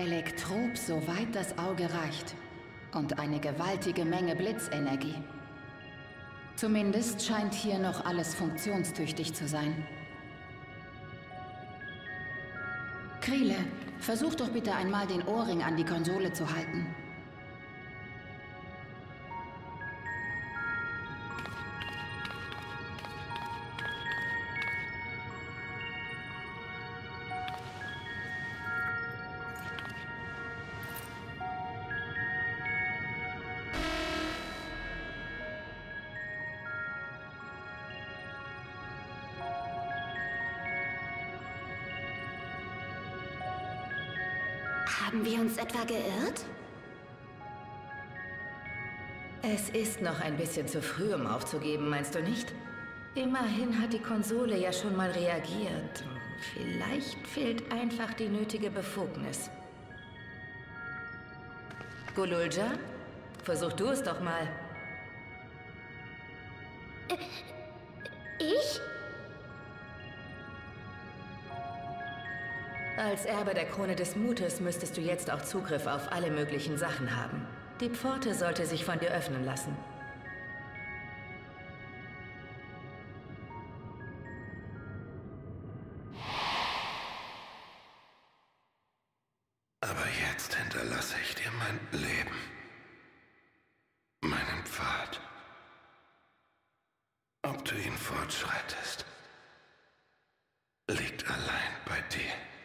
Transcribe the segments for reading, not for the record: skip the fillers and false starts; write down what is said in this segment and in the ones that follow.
Elektrop, soweit das Auge reicht. Und eine gewaltige Menge Blitzenergie. Zumindest scheint hier noch alles funktionstüchtig zu sein. Krile, versuch doch bitte einmal den Ohrring an die Konsole zu halten. Haben wir uns etwa geirrt? Es ist noch ein bisschen zu früh, um aufzugeben, meinst du nicht? Immerhin hat die Konsole ja schon mal reagiert. Vielleicht fehlt einfach die nötige Befugnis. Gululja, versuch du es doch mal. Ich? Als Erbe der Krone des Mutes müsstest du jetzt auch Zugriff auf alle möglichen Sachen haben. Die Pforte sollte sich von dir öffnen lassen. Aber jetzt hinterlasse ich dir mein Leben. Meinen Pfad. Ob du ihn fortschreitest, liegt allein bei dir.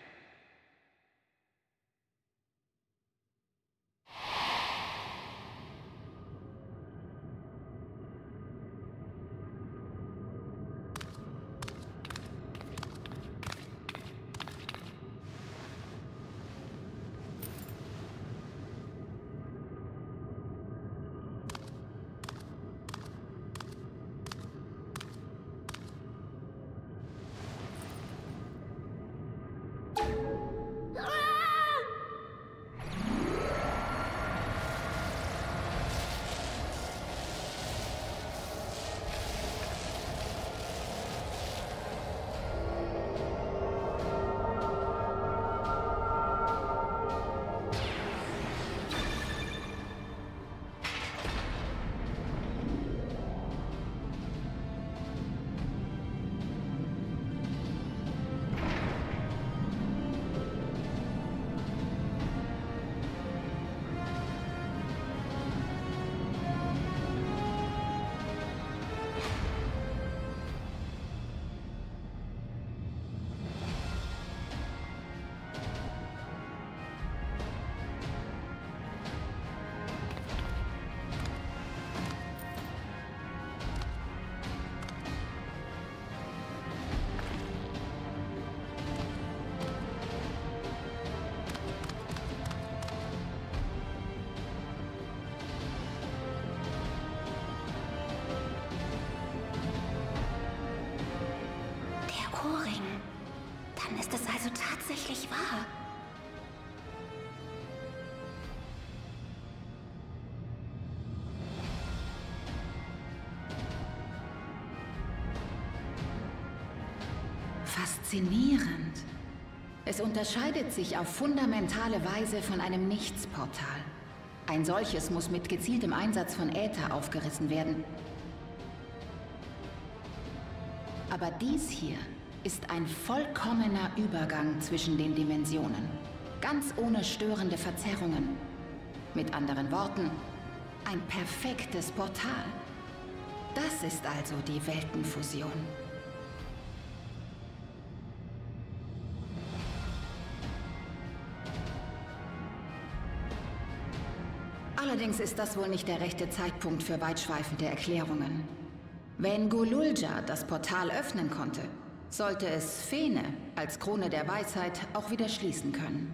Dann ist es also tatsächlich wahr. Faszinierend. Es unterscheidet sich auf fundamentale Weise von einem Nichtsportal. Ein solches muss mit gezieltem Einsatz von Äther aufgerissen werden. Aber dies hier ist ein vollkommener Übergang zwischen den Dimensionen. Ganz ohne störende Verzerrungen. Mit anderen Worten, ein perfektes Portal. Das ist also die Weltenfusion. Allerdings ist das wohl nicht der rechte Zeitpunkt für weitschweifende Erklärungen. Wenn Gululja das Portal öffnen konnte, sollte es Fene als Krone der Weisheit auch wieder schließen können.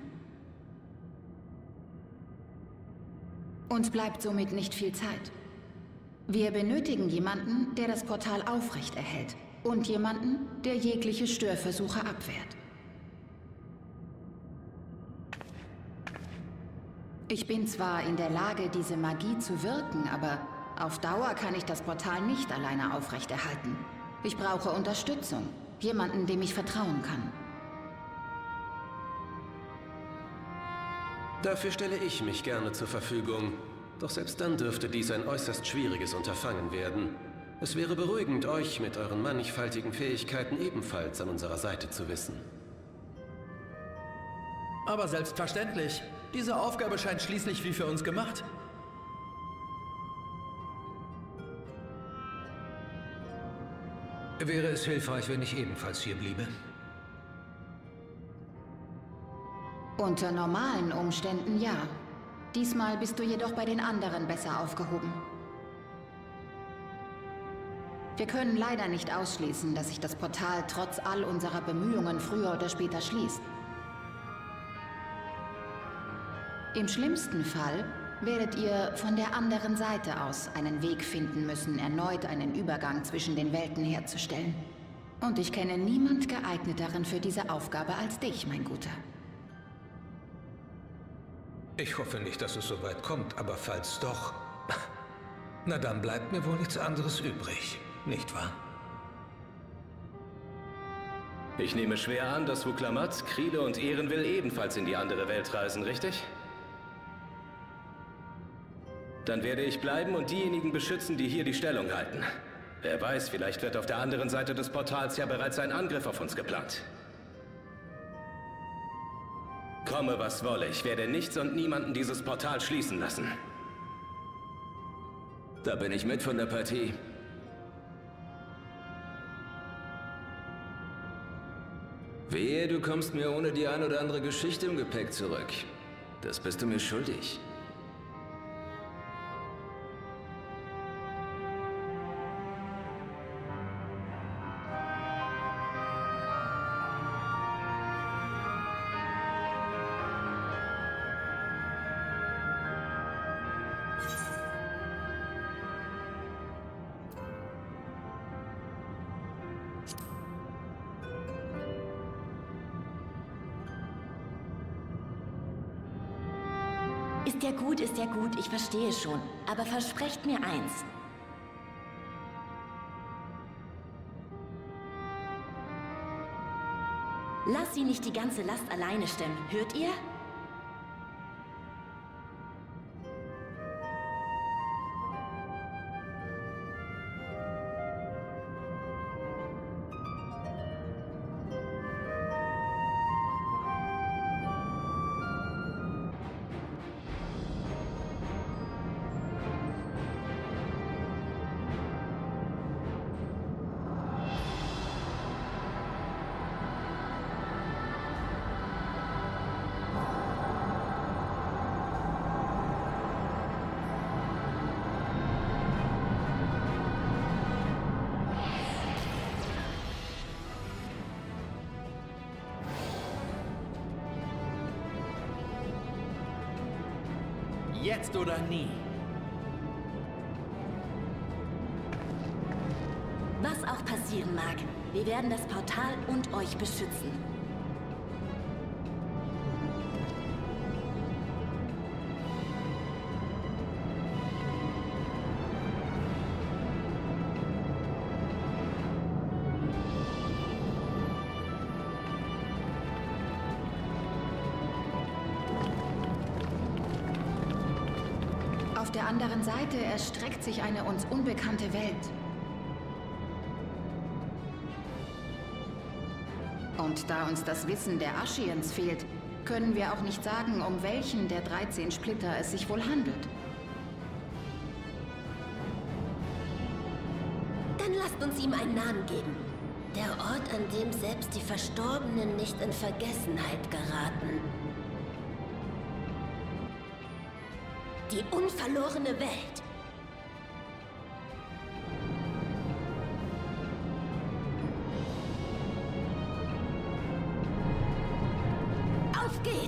Uns bleibt somit nicht viel Zeit. Wir benötigen jemanden, der das Portal aufrecht erhält und jemanden, der jegliche Störversuche abwehrt. Ich bin zwar in der Lage, diese Magie zu wirken, aber auf Dauer kann ich das Portal nicht alleine aufrechterhalten. Ich brauche Unterstützung, jemanden, dem ich vertrauen kann. Dafür stelle ich mich gerne zur Verfügung. Doch selbst dann dürfte dies ein äußerst schwieriges Unterfangen werden. Es wäre beruhigend, euch mit euren mannigfaltigen Fähigkeiten ebenfalls an unserer Seite zu wissen. Aber selbstverständlich. Diese Aufgabe scheint schließlich wie für uns gemacht. Wäre es hilfreich, wenn ich ebenfalls hier bliebe? Unter normalen Umständen ja. Diesmal bist du jedoch bei den anderen besser aufgehoben. Wir können leider nicht ausschließen, dass sich das Portal trotz all unserer Bemühungen früher oder später schließt. Im schlimmsten Fall werdet ihr von der anderen Seite aus einen Weg finden müssen, erneut einen Übergang zwischen den Welten herzustellen. Und ich kenne niemand geeigneteren für diese Aufgabe als dich, mein Guter. Ich hoffe nicht, dass es so weit kommt, aber falls doch... Na dann bleibt mir wohl nichts anderes übrig, nicht wahr? Ich nehme schwer an, dass Wuklamat, Kriede und Ehrenwill ebenfalls in die andere Welt reisen, richtig? Dann werde ich bleiben und diejenigen beschützen, die hier die Stellung halten. Wer weiß, vielleicht wird auf der anderen Seite des Portals ja bereits ein Angriff auf uns geplant. Komme, was wolle, ich werde nichts und niemanden dieses Portal schließen lassen. Da bin ich mit von der Partie. Wehe, du kommst mir ohne die ein oder andere Geschichte im Gepäck zurück. Das bist du mir schuldig. Ist ja gut, ich verstehe schon. Aber versprecht mir eins. Lass sie nicht die ganze Last alleine stemmen, hört ihr? Jetzt oder nie. Was auch passieren mag, wir werden das Portal und euch beschützen. Auf der anderen Seite erstreckt sich eine uns unbekannte Welt. Und da uns das Wissen der Ashians fehlt, können wir auch nicht sagen, um welchen der 13 Splitter es sich wohl handelt. Dann lasst uns ihm einen Namen geben. Der Ort, an dem selbst die Verstorbenen nicht in Vergessenheit geraten. Die unverlorene Welt. Auf geht's!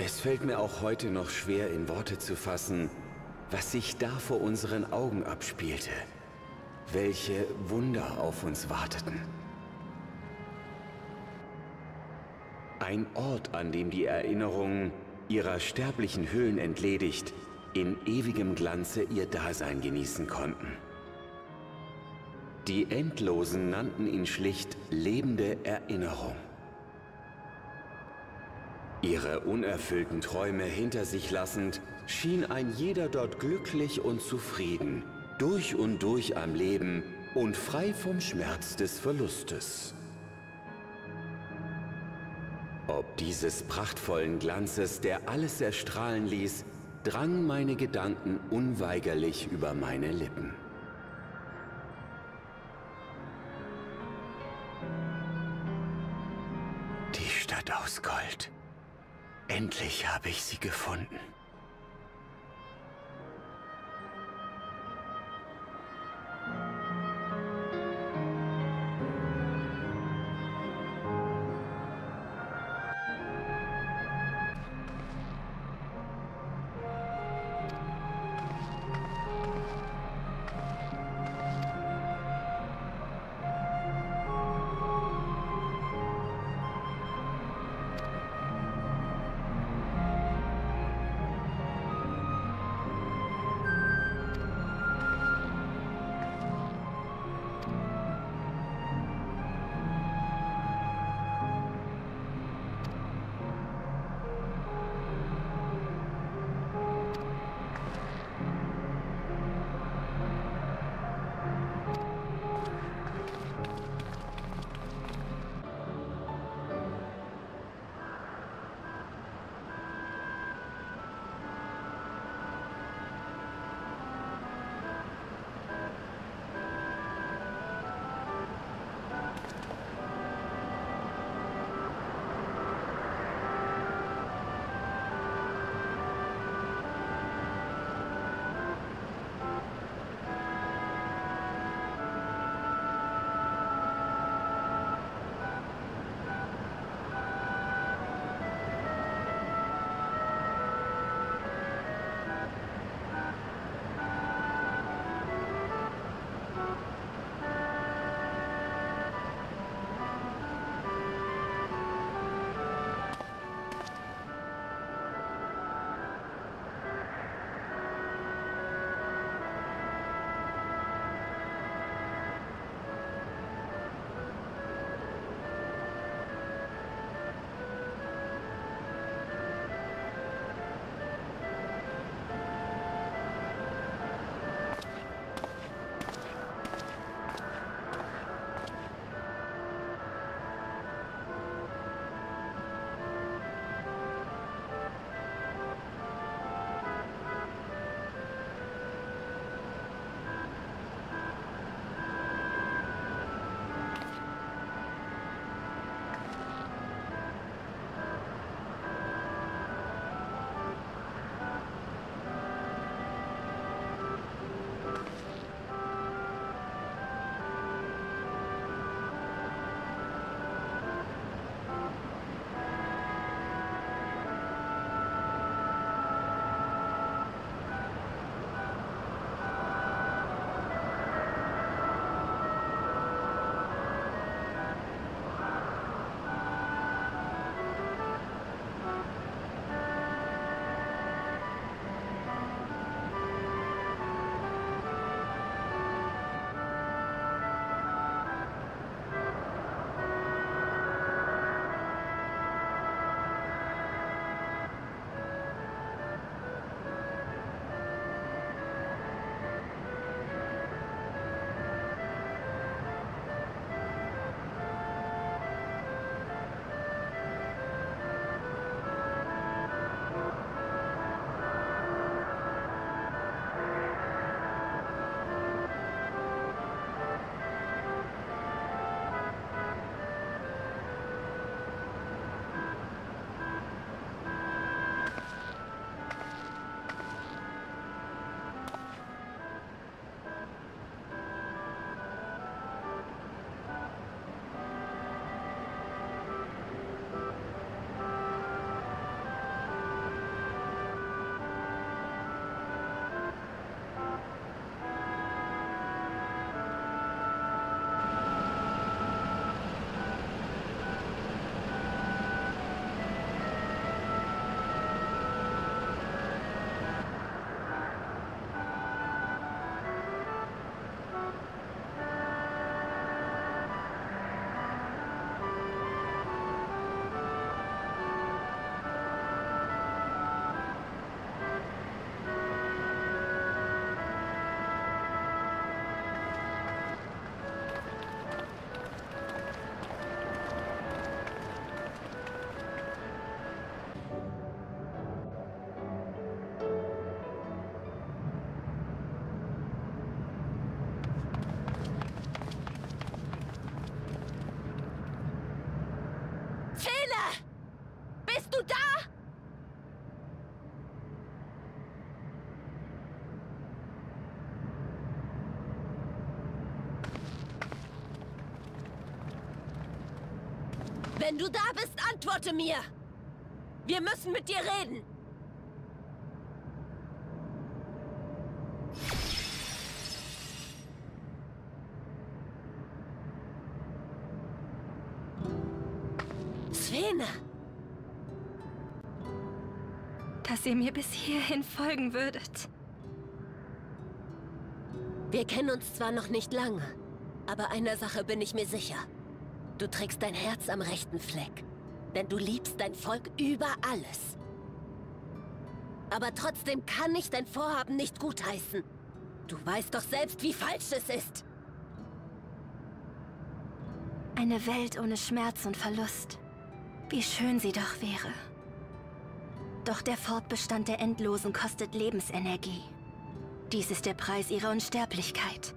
Es fällt mir auch heute noch schwer in Worte zu fassen, was sich da vor unseren Augen abspielte. Welche Wunder auf uns warteten. Ein Ort, an dem die Erinnerungen ihrer sterblichen Hüllen entledigt, in ewigem Glanze ihr Dasein genießen konnten. Die Endlosen nannten ihn schlicht lebende Erinnerung. Ihre unerfüllten Träume hinter sich lassend, schien ein jeder dort glücklich und zufrieden, durch und durch am Leben und frei vom Schmerz des Verlustes. Ob dieses prachtvollen Glanzes, der alles erstrahlen ließ, drangen meine Gedanken unweigerlich über meine Lippen. Die Stadt aus Gold. Endlich habe ich sie gefunden. Wenn du da bist, antworte mir! Wir müssen mit dir reden! Sphene! Dass ihr mir bis hierhin folgen würdet. Wir kennen uns zwar noch nicht lange, aber einer Sache bin ich mir sicher. Du trägst dein Herz am rechten Fleck, denn du liebst dein Volk über alles. Aber trotzdem kann ich dein Vorhaben nicht gutheißen. Du weißt doch selbst, wie falsch es ist. Eine Welt ohne Schmerz und Verlust. Wie schön sie doch wäre. Doch der Fortbestand der Endlosen kostet Lebensenergie. Dies ist der Preis ihrer Unsterblichkeit.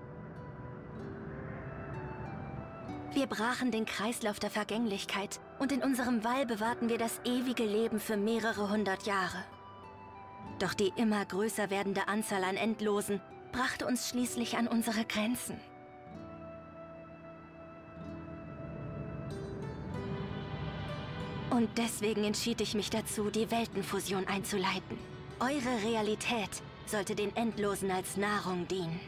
Wir brachen den Kreislauf der Vergänglichkeit und in unserem Wall bewahrten wir das ewige Leben für mehrere hundert Jahre. Doch die immer größer werdende Anzahl an Endlosen brachte uns schließlich an unsere Grenzen. Und deswegen entschied ich mich dazu, die Weltenfusion einzuleiten. Eure Realität sollte den Endlosen als Nahrung dienen.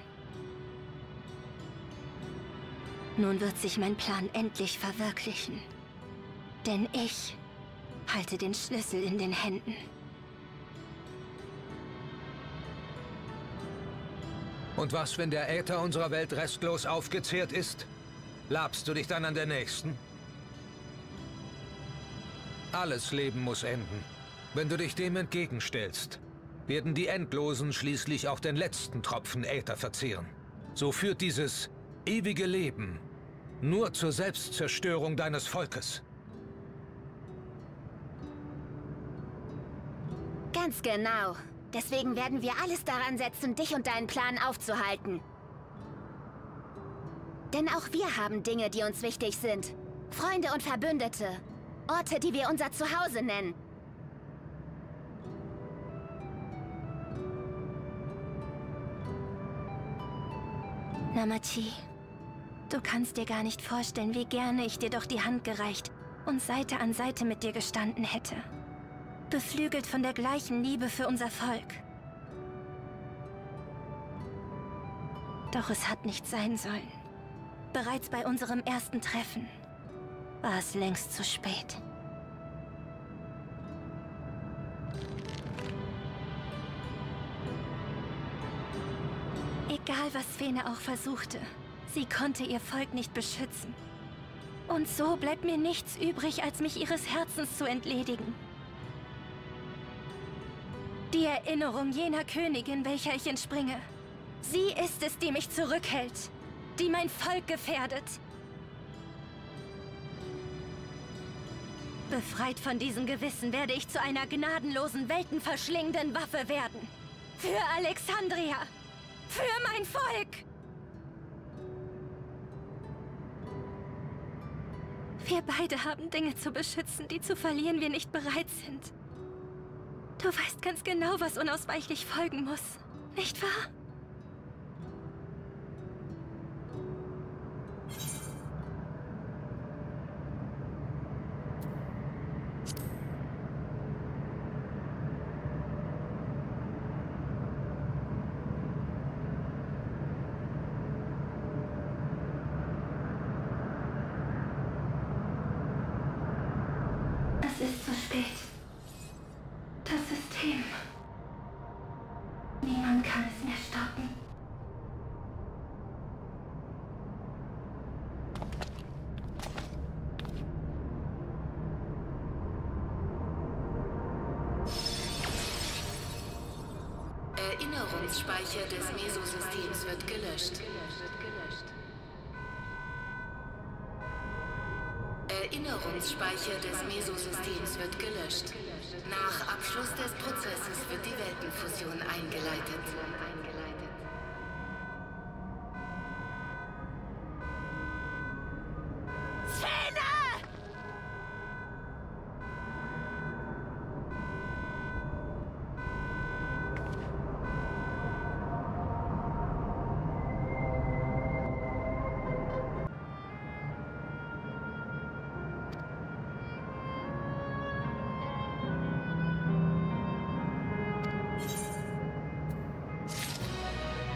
Nun wird sich mein Plan endlich verwirklichen. Denn ich halte den Schlüssel in den Händen. Und was, wenn der Äther unserer Welt restlos aufgezehrt ist? Labst du dich dann an der nächsten? Alles Leben muss enden. Wenn du dich dem entgegenstellst, werden die Endlosen schließlich auch den letzten Tropfen Äther verzehren. So führt dieses ewige Leben nur zur Selbstzerstörung deines Volkes. Ganz genau. Deswegen werden wir alles daran setzen, dich und deinen Plan aufzuhalten. Denn auch wir haben Dinge, die uns wichtig sind. Freunde und Verbündete. Orte, die wir unser Zuhause nennen. Namachi, du kannst dir gar nicht vorstellen, wie gerne ich dir doch die Hand gereicht und Seite an Seite mit dir gestanden hätte. Beflügelt von der gleichen Liebe für unser Volk. Doch es hat nicht sein sollen. Bereits bei unserem ersten Treffen war es längst zu spät. Egal, was Sphene auch versuchte, sie konnte ihr Volk nicht beschützen. Und so bleibt mir nichts übrig, als mich ihres Herzens zu entledigen. Die Erinnerung jener Königin, welcher ich entspringe. Sie ist es, die mich zurückhält, die mein Volk gefährdet. Befreit von diesem Gewissen werde ich zu einer gnadenlosen, weltenverschlingenden Waffe werden. Für Alexandria! Für mein Volk! Wir beide haben Dinge zu beschützen, die zu verlieren wir nicht bereit sind. Du weißt ganz genau, was unausweichlich folgen muss, nicht wahr? Es ist zu spät. Das System. Niemand kann es mehr stoppen. Erinnerungsspeicher des Mesosystems wird gelöscht. Erinnerungsspeicher des Mesosystems wird gelöscht. Nach Abschluss des Prozesses wird die Weltenfusion eingeleitet.